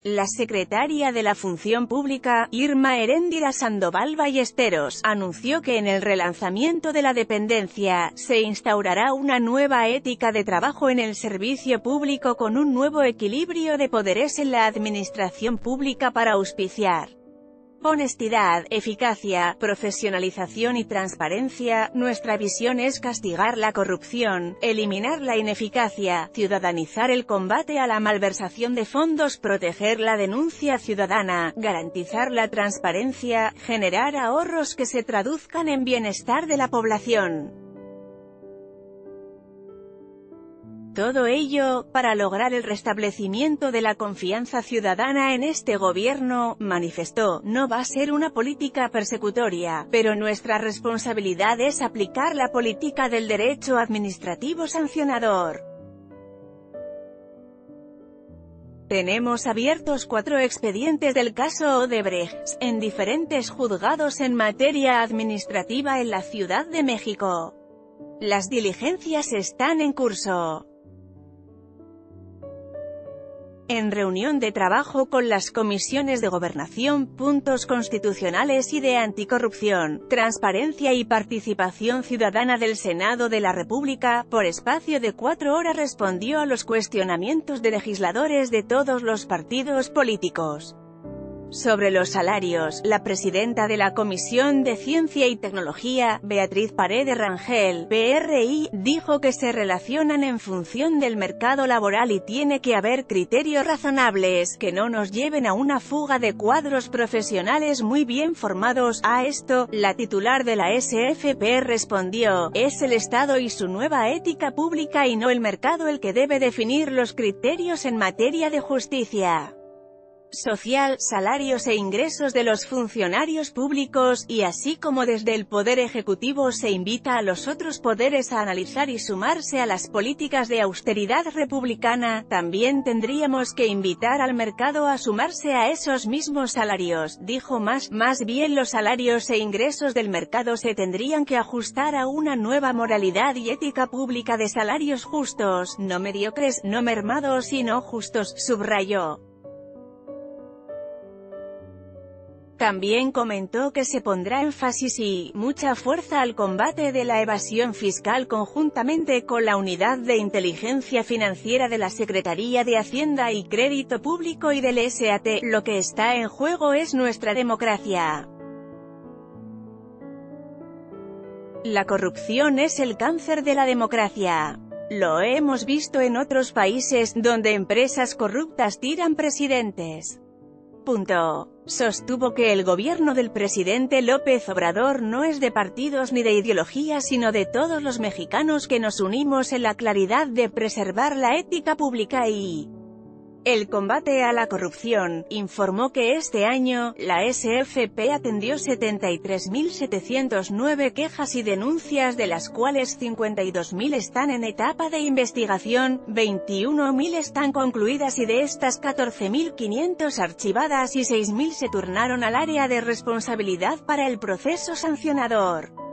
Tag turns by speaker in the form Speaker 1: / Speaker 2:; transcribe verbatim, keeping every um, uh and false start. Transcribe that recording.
Speaker 1: La secretaria de la Función Pública, Irma Heréndira Sandoval Ballesteros, anunció que en el relanzamiento de la dependencia, se instaurará una nueva ética de trabajo en el servicio público con un nuevo equilibrio de poderes en la administración pública para auspiciar honestidad, eficacia, profesionalización y transparencia. Nuestra visión es castigar la corrupción, eliminar la ineficacia, ciudadanizar el combate a la malversación de fondos, proteger la denuncia ciudadana, garantizar la transparencia, generar ahorros que se traduzcan en bienestar de la población. Todo ello, para lograr el restablecimiento de la confianza ciudadana en este gobierno, manifestó. No va a ser una política persecutoria, pero nuestra responsabilidad es aplicar la política del derecho administrativo sancionador. Tenemos abiertos cuatro expedientes del caso Odebrecht, en diferentes juzgados en materia administrativa en la Ciudad de México. Las diligencias están en curso. En reunión de trabajo con las comisiones de Gobernación, Puntos Constitucionales y de Anticorrupción, Transparencia y Participación Ciudadana del Senado de la República, por espacio de cuatro horas respondió a los cuestionamientos de legisladores de todos los partidos políticos. Sobre los salarios, la presidenta de la Comisión de Ciencia y Tecnología, Beatriz Paredes Rangel, P R I, dijo que se relacionan en función del mercado laboral y tiene que haber criterios razonables, que no nos lleven a una fuga de cuadros profesionales muy bien formados. A esto, la titular de la S F P respondió, es el Estado y su nueva ética pública y no el mercado el que debe definir los criterios en materia de justicia social, salarios e ingresos de los funcionarios públicos, y así como desde el Poder Ejecutivo se invita a los otros poderes a analizar y sumarse a las políticas de austeridad republicana, también tendríamos que invitar al mercado a sumarse a esos mismos salarios, dijo más. Más bien los salarios e ingresos del mercado se tendrían que ajustar a una nueva moralidad y ética pública de salarios justos, no mediocres, no mermados y no justos, subrayó. También comentó que se pondrá énfasis y mucha fuerza al combate de la evasión fiscal conjuntamente con la Unidad de Inteligencia Financiera de la Secretaría de Hacienda y Crédito Público y del S A T. Lo que está en juego es nuestra democracia. La corrupción es el cáncer de la democracia. Lo hemos visto en otros países, donde empresas corruptas tiran presidentes. Punto. Sostuvo que el gobierno del presidente López Obrador no es de partidos ni de ideologías sino de todos los mexicanos que nos unimos en la claridad de preservar la ética pública y el combate a la corrupción. Informó que este año, la S F P atendió setenta y tres mil setecientas nueve quejas y denuncias, de las cuales cincuenta y dos mil están en etapa de investigación, veintiuna mil están concluidas y de estas catorce mil quinientas archivadas y seis mil se turnaron al área de responsabilidad para el proceso sancionador.